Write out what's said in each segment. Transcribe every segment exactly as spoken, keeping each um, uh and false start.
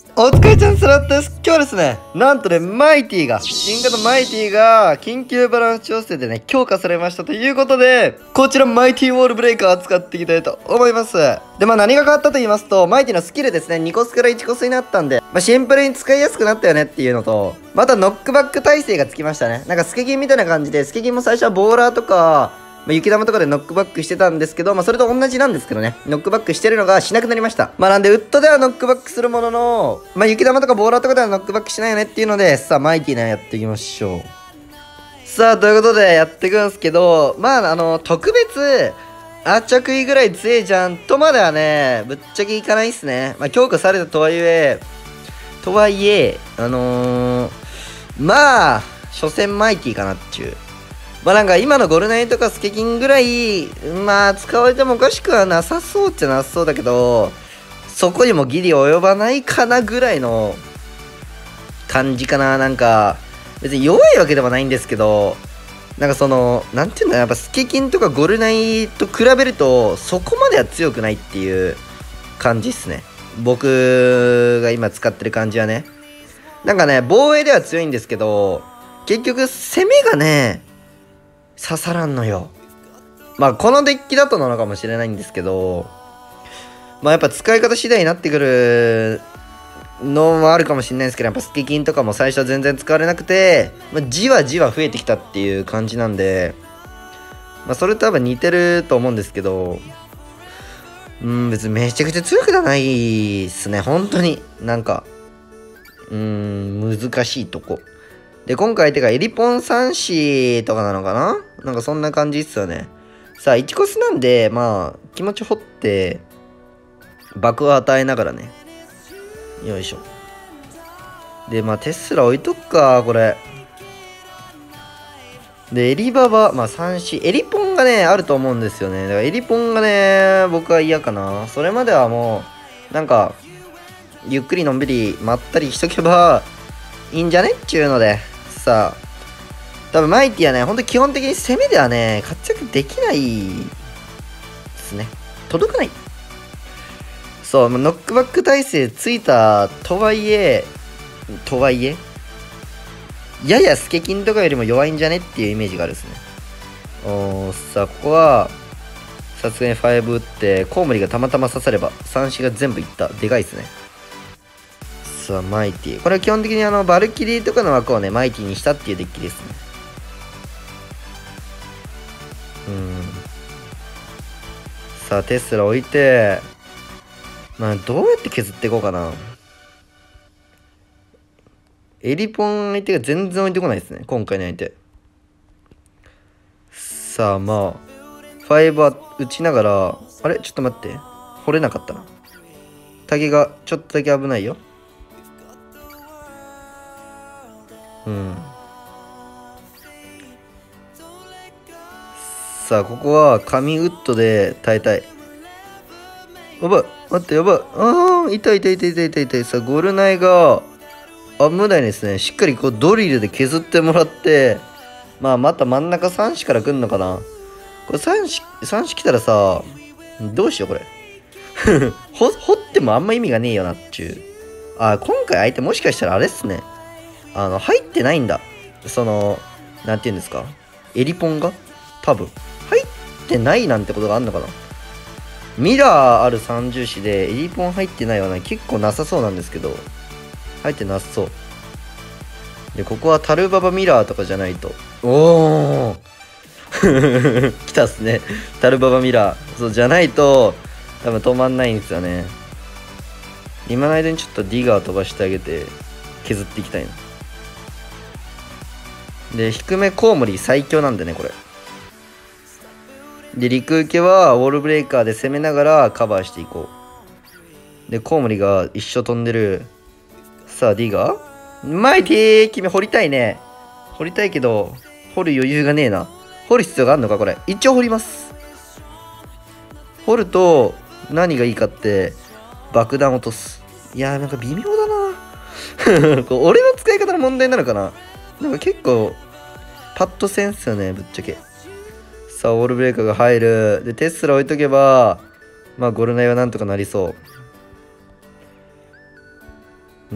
お疲れちゃんスラットです。今日はですね、なんとね、マイティが、新型マイティが、緊急バランス調整でね、強化されましたということで、こちらマイティウォールブレイカーを使っていきたいと思います。で、まあ何が変わったと言いますと、マイティのスキルですね、にコスからいちコスになったんで、まあシンプルに使いやすくなったよねっていうのと、またノックバック耐性がつきましたね。なんかスケキンみたいな感じで、スケキンも最初はボーラーとか、まあ、雪玉とかでノックバックしてたんですけど、まあ、それと同じなんですけどね。ノックバックしてるのがしなくなりました。まあ、なんで、ウッドではノックバックするものの、まあ、雪玉とかボーラーとかではノックバックしないよねっていうので、さあ、マイティなやっていきましょう。さあ、ということでやっていくんですけど、まあ、あの、特別、アーチャー食いぐらい強いじゃんとまではね、ぶっちゃけいかないっすね。まあ、強化されたとはいえ、とはいえ、あのー、まあ、所詮マイティかなっちゅう。まあなんか今のゴルナイとかスケキンぐらい、まあ使われてもおかしくはなさそうっちゃなさそうだけど、そこにもギリ及ばないかなぐらいの感じかな。なんか、別に弱いわけではないんですけど、なんかその、なんていうんだ、やっぱスケキンとかゴルナイと比べると、そこまでは強くないっていう感じっすね。僕が今使ってる感じはね。なんかね、防衛では強いんですけど、結局攻めがね、刺さらんのよ。まあこのデッキだとなのかもしれないんですけど、まあやっぱ使い方次第になってくるのもあるかもしれないんですけど、やっぱスケキンとかも最初は全然使われなくて、まあ、じわじわ増えてきたっていう感じなんで、まあそれと多分似てると思うんですけど、うん、別にめちゃくちゃ強くはないっすね。本当に。なんか、うーん、難しいとこ。で、今回、てか、エリポン三子とかなのかななんかそんな感じっすよね。さあ、いちコスなんで、まあ、気持ち掘って、爆を与えながらね。よいしょ。で、まあ、テスラ置いとくか、これ。で、エリババ、まあ、三子。エリポンがね、あると思うんですよね。だから、エリポンがね、僕は嫌かな。それまではもう、なんか、ゆっくりのんびり、まったりしとけば、いいんじゃねっちゅうので。さあ、多分マイティはね、ほんと基本的に攻めではね、活躍できないですね。届かない。そう、ノックバック耐性ついたとはいえ、とはいえ、ややスケキンとかよりも弱いんじゃねっていうイメージがあるですね。おー、さあ、ここは、さすがにご打って、コウモリがたまたま刺されば、さん子が全部いった。でかいですね。さあ、マイティ。これは基本的にあの、バルキリーとかの枠をね、マイティにしたっていうデッキですね。うん。さあ、テスラ置いて、まあ、どうやって削っていこうかな。エリポン相手が全然置いてこないですね。今回の相手。さあ、まあ、ファイブは打ちながら、あれちょっと待って。掘れなかったな。タゲがちょっとだけ危ないよ。うん。さあ、ここは紙ウッドで耐えたい。やばい。待って、やばい。ああ、痛い痛い痛い痛い痛い痛い。さあ、ゴルナイが、危ないですね。しっかりこうドリルで削ってもらって、まあ、また真ん中さん子から来んのかな。これさん子、さん子来たらさ、どうしよう、これ。ほ、掘ってもあんま意味がねえよなっちゅう。あ、今回相手もしかしたらあれっすね。あの、入ってないんだ。その、なんて言うんですか。エリポンが多分。入ってないなんてことがあんのかな。ミラーある三重視でエリポン入ってないはね、結構なさそうなんですけど、入ってなさそう。で、ここはタルババミラーとかじゃないと。おー来たっすね。タルババミラー。そう、じゃないと、多分止まんないんですよね。今の間にちょっとディガー飛ばしてあげて、削っていきたいな。で、低めコウモリ最強なんでね、これ。で、陸受けはウォールブレイカーで攻めながらカバーしていこう。で、コウモリが一生飛んでる。さあ、ディガーマイティー君掘りたいね。掘りたいけど、掘る余裕がねえな。掘る必要があるのかこれ。一応掘ります。掘ると、何がいいかって、爆弾落とす。いやー、なんか微妙だな。こう俺の使い方の問題なのかな。なんか結構、パッとせんっすよね、ぶっちゃけ。さあ、ウォールブレーカーが入る。で、テスラ置いとけば、まあ、ゴルナイはなんとかなりそう。 うん。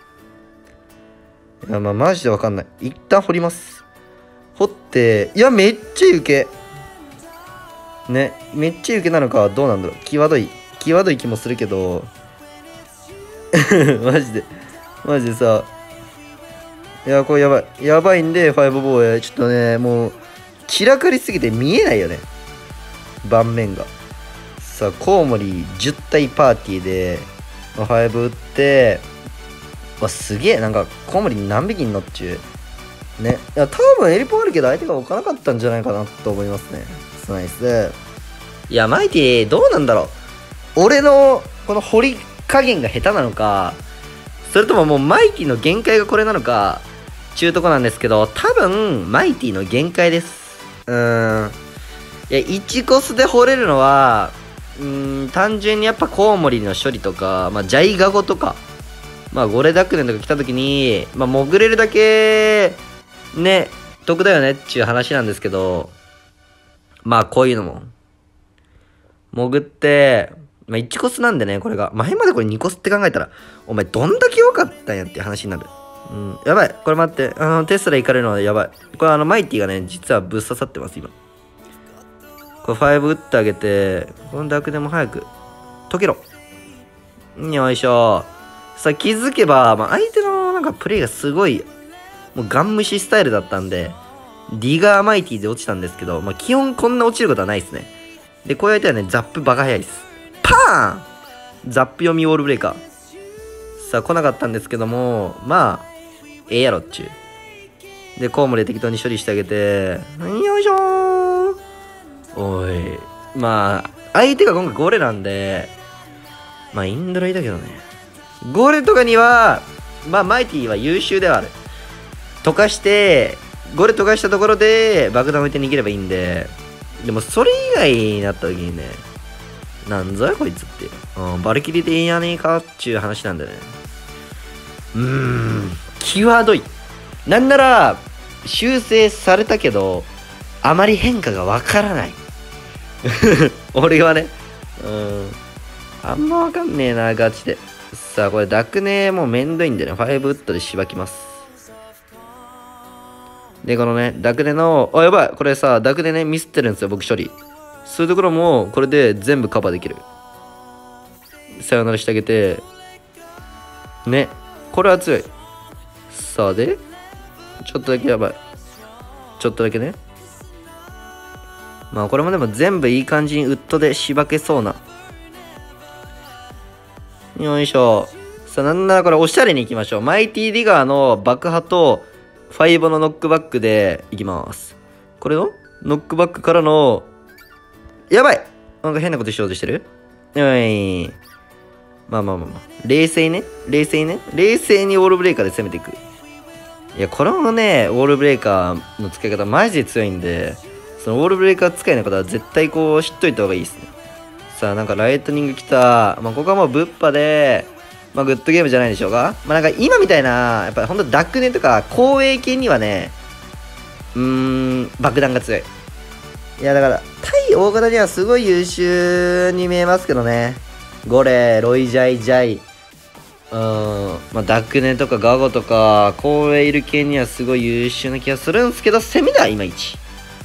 いや、まあ、マジでわかんない。一旦掘ります。掘って、いや、めっちゃいい受け。ね、めっちゃいい受けなのか、どうなんだろう。際どい。際どい気もするけど、マジで、マジでさ、いや、これやばい。やばいんで、ファイブ防衛。ちょっとね、もう、散らかりすぎて見えないよね。盤面が。さあ、コウモリじゅったいパーティーで、ファイブ打って、わ、すげえ。なんか、コウモリ何匹に乗っちゅう。ね。いや、多分エリポあるけど、相手が置かなかったんじゃないかなと思いますね。ナイス。いや、マイティ、どうなんだろう。俺の、この掘り加減が下手なのか、それとももうマイティの限界がこれなのか、ちゅうとこなんですけど、多分、マイティの限界です。うーん。いや、いちコスで掘れるのは、うーん、単純にやっぱコウモリの処理とか、まあ、ジャイガゴとか、まあ、ゴレダクネとか来た時に、まあ、潜れるだけ、ね、得だよねっていう話なんですけど、まあ、こういうのも。潜って、まあ、いちコスなんでね、これが。前までこれにコスって考えたら、お前どんだけ良かったんやっていう話になる。うん。やばい。これ待って。あの、テスラ行かれるのはやばい。これあの、マイティがね、実はぶっ刺さってます、今。これご打ってあげて、このダークでも早く、解けろ。よいしょ。さあ、気づけば、まあ、相手のなんかプレイがすごい、もうガン無視スタイルだったんで、ディガーマイティで落ちたんですけど、まあ、基本こんな落ちることはないですね。で、こうやってはね、ザップバカ早いです。パーンザップ読みウォールブレーカー。さあ、来なかったんですけども、まあ、ええやろっちゅう。で、コウモリで適当に処理してあげて、よいしょー。おい。まあ、相手が今回ゴレなんで、まあ、インドライだけどね。ゴレとかには、まあ、マイティは優秀ではある。溶かして、ゴレ溶かしたところで爆弾置いて逃げればいいんで、でもそれ以外になった時にね、なんぞやこいつって。うん、バルキリでいいんやねえかっちゅう話なんだよね。うーん、際どい。なんなら、修正されたけど、あまり変化がわからない。俺はね。うん。あんまわかんねえな、ガチで。さあ、これ、ダクネもうめんどいんでね、ファイブウッドでしばきます。で、このね、ダクネの、あ、やばい、これさ、ダクネね、ミスってるんですよ、僕処理。そういうところも、これで全部カバーできる。さよならしてあげて、ね、これは強い。さあ、で、ちょっとだけやばい。ちょっとだけね。まあ、これもでも全部いい感じにウッドでしばけそうな。よいしょ。さあ、なんならこれおしゃれに行きましょう。マイティディガーの爆破と、ファイボのノックバックでいきます。これのノックバックからの、やばいなんか変なことしようとしてるよい。まあまあまあまあ。冷静ね。冷静ね。冷静にウォールブレーカーで攻めていく。いや、これもね、ウォールブレーカーの使い方マジで強いんで、そのウォールブレーカー使いの方は絶対こう知っといた方がいいですね。さあ、なんかライトニング来た。まあ、ここはもうブッパで、まあ、グッドゲームじゃないでしょうか。まあ、なんか今みたいな、やっぱりほんとダックネとか、光栄系にはね、うーん、爆弾が強い。いや、だから、対大型にはすごい優秀に見えますけどね。ゴレ、ロイジャイジャイ、うーん、まあ、ダックネとかガゴとか、光栄いる系にはすごい優秀な気がするんですけど、攻めではいまいち。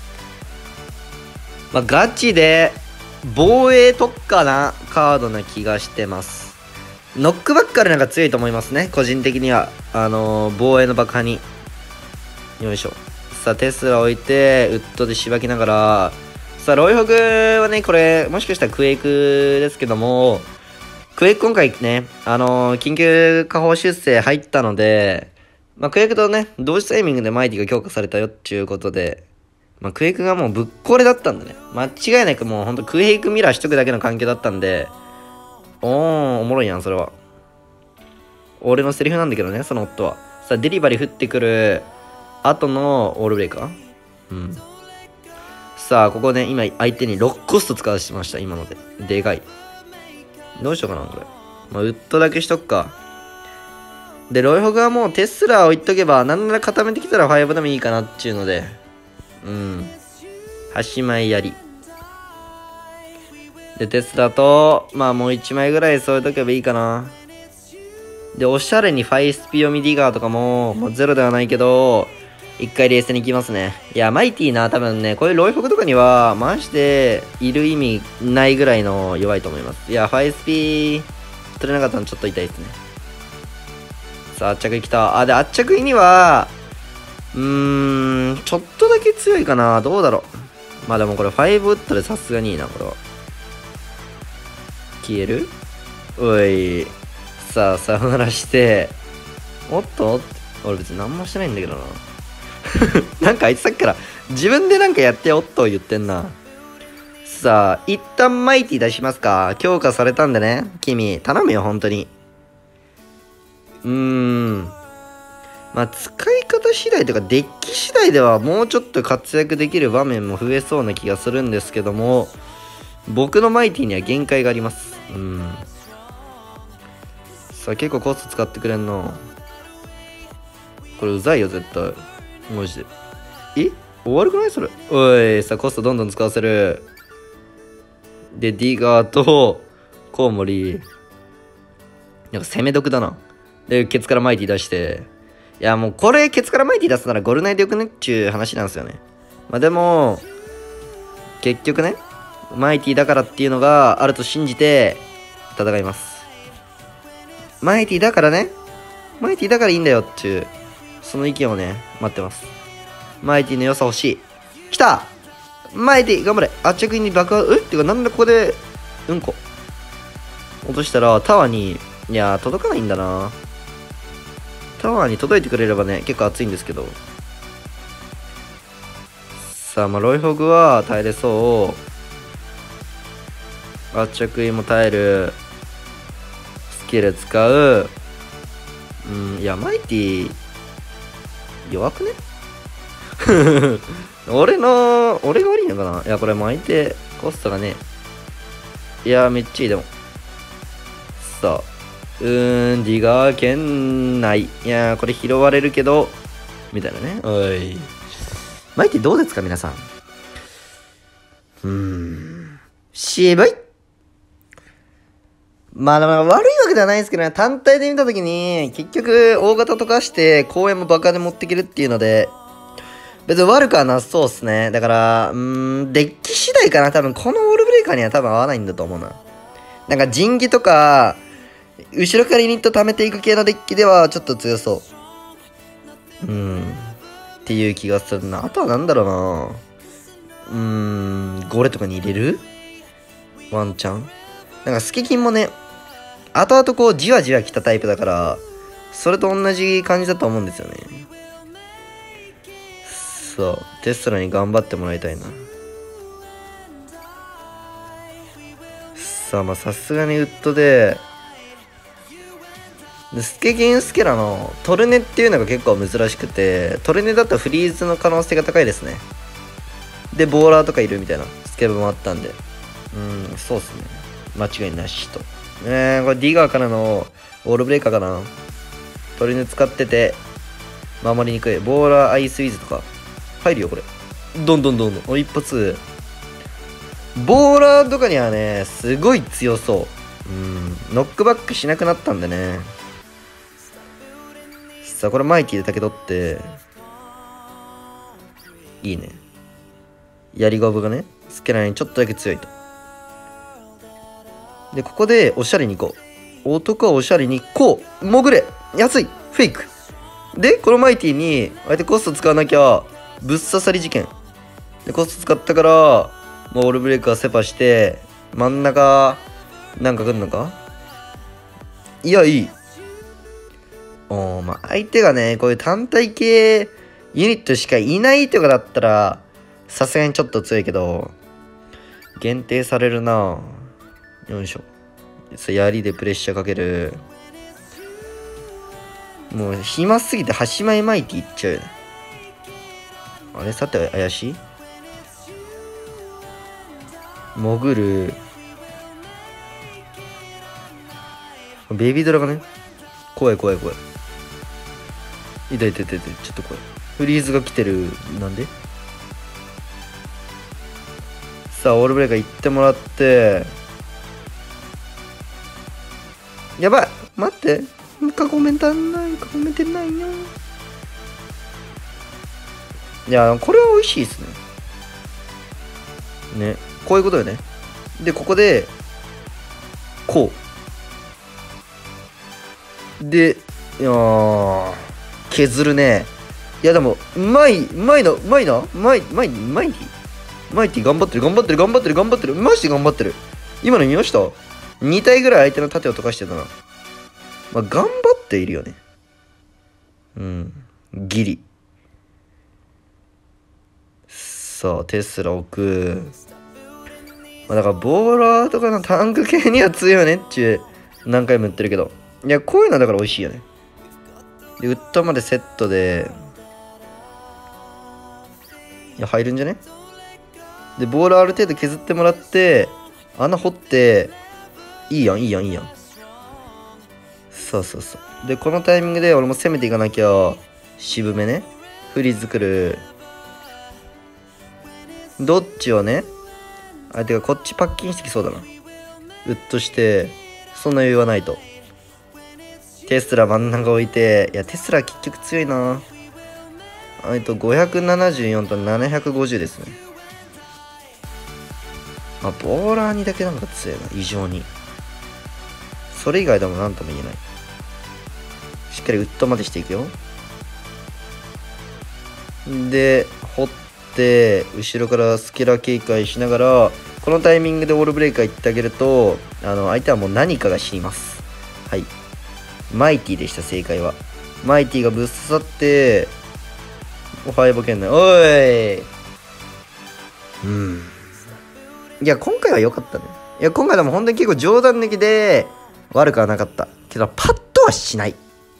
まあ、ガチで、防衛特化なカードな気がしてます。ノックバックからなんか強いと思いますね。個人的には。あのー、防衛の爆破に。よいしょ。さあ、テスラ置いて、ウッドでしばきながら。さあ、ロイホグはね、これ、もしかしたらクエイクですけども、クエイク今回ね、あのー、緊急下方修正入ったので、まあ、クエイクとね、同時タイミングでマイティが強化されたよっていうことで、まあ、クエイクがもうぶっこれだったんだね。間違いなくもうほんとクエイクミラーしとくだけの環境だったんで、おー、おもろいやん、それは。俺のセリフなんだけどね、その夫は。さあ、デリバリー降ってくる後のオールブレイカー。うん。さあ、ここね、今相手にろっコスト使わせてました、今ので。でかい。どうしようかな、これ。まあ、ウッドだけしとくか。で、ロイホグはもうテスラ置いとけば、なんなら固めてきたらファイブでもいいかなっていうので。うん。端前やり。で、テスラと、まあもういちまいぐらい添えとけばいいかな。 で、おしゃれにファイスピ読みディガーとかも、もうゼロではないけど、一回冷静に行きますね。いや、マイティな、多分ね、こういうロイフォグとかには、マジで、いる意味ないぐらいの弱いと思います。いや、ファイスピ取れなかったのちょっと痛いですね。さあ、圧着いきた。あ、で、圧着いには、うーん、ちょっとだけ強いかな。どうだろう。まあでもこれ、ファイブウッドでさすがにいいな、これは。消える？おい。さあ、さよならして、おっと俺別に何もしてないんだけどな。なんかあいつさっきから自分でなんかやっておっと言ってんな。さあ、一旦マイティ出しますか。強化されたんでね。君、頼むよ、本当に。うーん。まあ、使い方次第というか、デッキ次第ではもうちょっと活躍できる場面も増えそうな気がするんですけども、僕のマイティには限界があります。うん。さあ、結構コスト使ってくれんの。これうざいよ、絶対。マジで。え終わるくないそれ。おい、さあ、コストどんどん使わせる。で、ディガーと、コウモリ。なんか攻め得だな。で、ケツからマイティ出して。いや、もうこれ、ケツからマイティ出すならゴルナイでよくねっちゅう話なんですよね。まあでも、結局ね、マイティだからっていうのがあると信じて、戦います。マイティだからね。マイティだからいいんだよっていう、その意見をね、待ってます。マイティの良さ欲しい。来たマイティ頑張れ圧着に爆破、えってかなんでここで、うんこ。落としたらタワーに、いやー届かないんだな。タワーに届いてくれればね、結構熱いんですけど。さあ、まあ、ロイホグは耐えれそう。圧着位も耐える。スキル使う。うん、いや、マイティ、弱くね俺の、俺が悪いのかないや、これも相手、コストがね。いや、めっちゃいい、でも。さあ。うーん、ディガー圏内。いやー、これ拾われるけど、みたいなね。おい。マイティどうですか、皆さん。うーん。渋い。まあ、悪いわけではないですけどね、単体で見たときに、結局、大型とかして、公園もバカで持ってけるっていうので、別に悪くはなさそうっすね。だから、うーん、デッキ次第かな。多分、このウォールブレイカーには多分合わないんだと思うな。なんか、陣技とか、後ろからユニット貯めていく系のデッキではちょっと強そう。うーん。っていう気がするな。あとはなんだろうな。うーん、ゴレとかに入れる？ワンチャン？なんか、スケキンもね、後々こう、じわじわ来たタイプだから、それと同じ感じだと思うんですよね。そう。テストラに頑張ってもらいたいな。さあ、まあ、さすがにウッドで、でスケキンスケラのトルネっていうのが結構珍しくて、トルネだとフリーズの可能性が高いですね。で、ボーラーとかいるみたいなスケブもあったんで。うん、そうっすね。間違いなしと。えー、これディガーからのオールブレイカーかな。トルネ使ってて、守りにくい。ボーラーアイスウィズとか。入るよ、これ。どんどんどんどん。お、一発。ボーラーとかにはね、すごい強そう。うん、ノックバックしなくなったんでね。さあ、これマイティでだけ取って、いいね。槍ゴブがね、スケラにちょっとだけ強いと。で、ここでおしゃれに行こう。男はおしゃれにこう。潜れ安いフェイクで、このマイティに、相手コスト使わなきゃ、ぶっ刺さり事件。で、コスト使ったから、もうオールブレイカーセパして、真ん中、なんか来んのかいや、いい。おー、まあ、相手がね、こういう単体系ユニットしかいないとかだったら、さすがにちょっと強いけど、限定されるな。よいしょ。さ、槍でプレッシャーかける。もう、暇すぎて、端前マイティいっちゃうよね。あれさて、怪しい潜る。ベビードラがね、怖い怖い怖い。痛い痛い痛い痛い、ちょっと怖い。フリーズが来てる。なんでさあ、オールブレイカー行ってもらって、やばい待って、 囲めたない囲めてないよ。いやこれは美味しいですね。ね、こういうことよね。でここでこうで、いやー削るね。いやでもうまいうまいなうまいなうまいうまいマイティマイティ頑張ってる頑張ってる頑張ってる頑張ってるマジで頑張ってる。今の見ました？ に 体ぐらい相手の盾を溶かしてたな。まあ頑張っているよね。うんギリ。さあテスラ置く。まあ、だからボーラーとかのタンク系には強いよねっちゅう何回も言ってるけど、いやこういうのだから美味しいよね。でウッドまでセットで、いや入るんじゃね。でボールある程度削ってもらって穴掘って、いいやんいいやんいいやん。そうそうそう。でこのタイミングで俺も攻めていかなきゃ。渋めね、フリ作る。どっちをね、あてかこっちパッキンしてきそうだな。ウッドしてそんな余裕はないと。テスラ真ん中置いて、いやテスラ結局強いな。えっとごひゃくななじゅうよんとななひゃくごじゅうですね。まあボーラーにだけなんか強いな異常に。それ以外でも何とも言えない。しっかりウッドまでしていくよ。で掘って後ろからスケラ警戒しながら、このタイミングでウォールブレイカー行ってあげると、あの相手はもう何かが死にます。はい、マイティでした。正解はマイティがぶっ刺さって、おはいぼけんない。おい、うん、いや今回は良かったね。いや今回でも本当に結構冗談抜きで悪くはなかったけど、パッとはしない。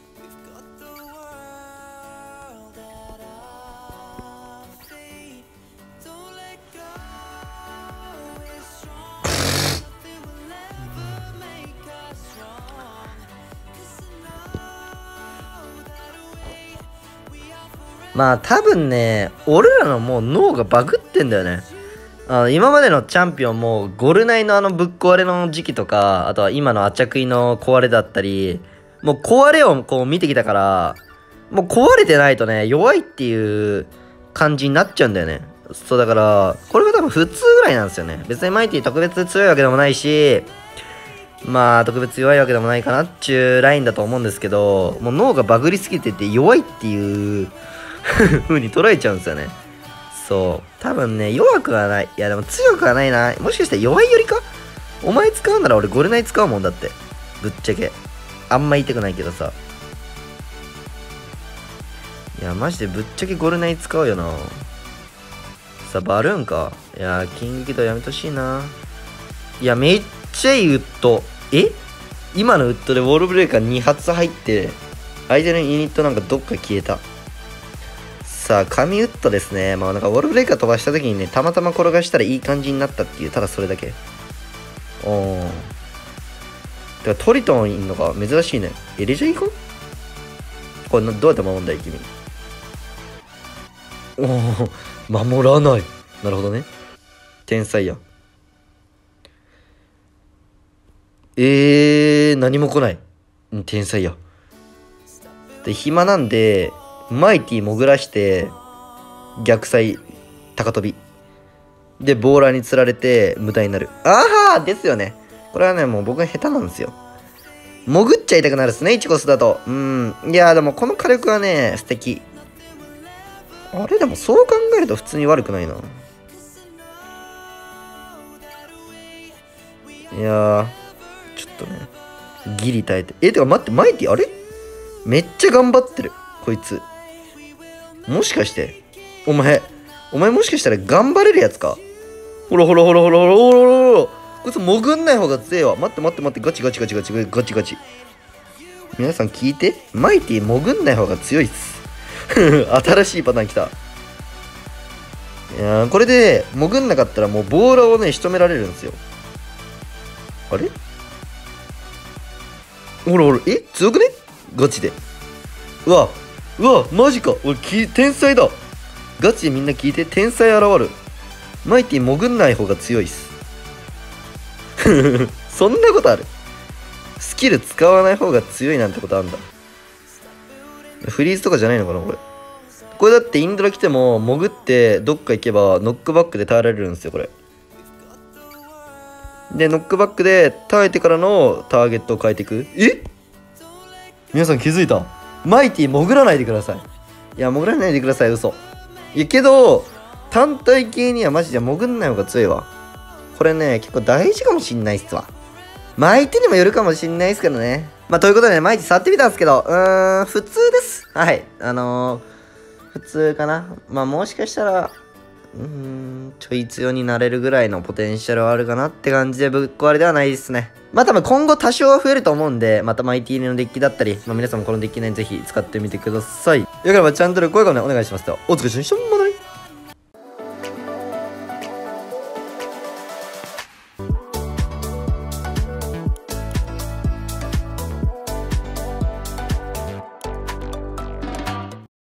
まあ多分ね、俺らのもう脳がバグってんだよね。あの今までのチャンピオンもゴルナイのあのぶっ壊れの時期とか、あとは今のアチャクイの壊れだったり、もう壊れをこう見てきたから、もう壊れてないとね弱いっていう感じになっちゃうんだよね。そうだからこれが多分普通ぐらいなんですよね。別にマイティ特別強いわけでもないし、まあ特別弱いわけでもないかなっちゅうラインだと思うんですけど、もう脳がバグりすぎてて弱いっていう風に捉えちゃうんですよね。そう多分ね弱くはない。いやでも強くはないな。もしかしたら弱いよりか。お前使うなら俺ゴルナイ使うもんだって。ぶっちゃけあんま言いたくないけどさ、いやマジでぶっちゃけゴルナイ使うよな。さあバルーンか。いやキングキドやめてほしいな。いやめっちゃいいウッド。え今のウッドでウォールブレーカーに発入って相手のユニットなんかどっか消えた。さあ神ウッドですね。まあなんかウォールブレーカー飛ばした時にね、たまたま転がしたらいい感じになったっていう、ただそれだけ。おー、てかトリトンいんのか珍しいね。エレジャーいいか。これどうやって守るんだい君。おお守らない。なるほどね、天才や。えー、何も来ない。天才や。で暇なんでマイティ潜らして逆サイ高飛びでボーラーに釣られて無駄になる。ああですよね。これはねもう僕が下手なんですよ。潜っちゃいたくなるっすね、イチコスだと。うん、いやでもこの火力はね素敵。あれでもそう考えると普通に悪くないな。いやーちょっとねギリ耐えて。えてか待って、マイティあれめっちゃ頑張ってるこいつ。もしかしてお前お前もしかしたら頑張れるやつか。ほらほらほらほらほらほらほらほら、こいつ潜んない方が強えわ。待って待って待って、ガチガチガチガチガチガチ。皆さん聞いて、マイティ潜んない方が強いっす。新しいパターンきた。いやーこれで潜んなかったらもうボーラーをね仕留められるんですよ。あれほらほら、え強くねガチで。うわうわマジか、俺き天才だ。ガチでみんな聞いて、天才現る。マイティ潜んない方が強いっす。そんなことある？スキル使わない方が強いなんてことあんだ。 フリーズとかじゃないのかなこれ。これだってインドラ来ても潜ってどっか行けばノックバックで耐えられるんですよこれ。でノックバックで耐えてからのターゲットを変えていく。え、皆さん気づいた？マイティ潜らないでください。いや潜らないでください、嘘。いやけど単体系にはマジで潜んない方が強いわ。これね結構大事かもしんないっすわ。まあ相手にもよるかもしんないですけどね。まあということでね、マイティ触ってみたんですけど、うーん普通です。はい、あのー、普通かな。まあもしかしたらうーんちょい強になれるぐらいのポテンシャルはあるかなって感じで、ぶっ壊れではないですね。まあ多分今後多少は増えると思うんで、またマイティのデッキだったり、まあ皆さんもこのデッキねぜひ使ってみてください。よければチャンネル登録お願いしますと。お疲れ様でした。